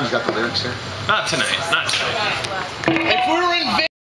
got the lyrics here? Not tonight. Not tonight. If we were in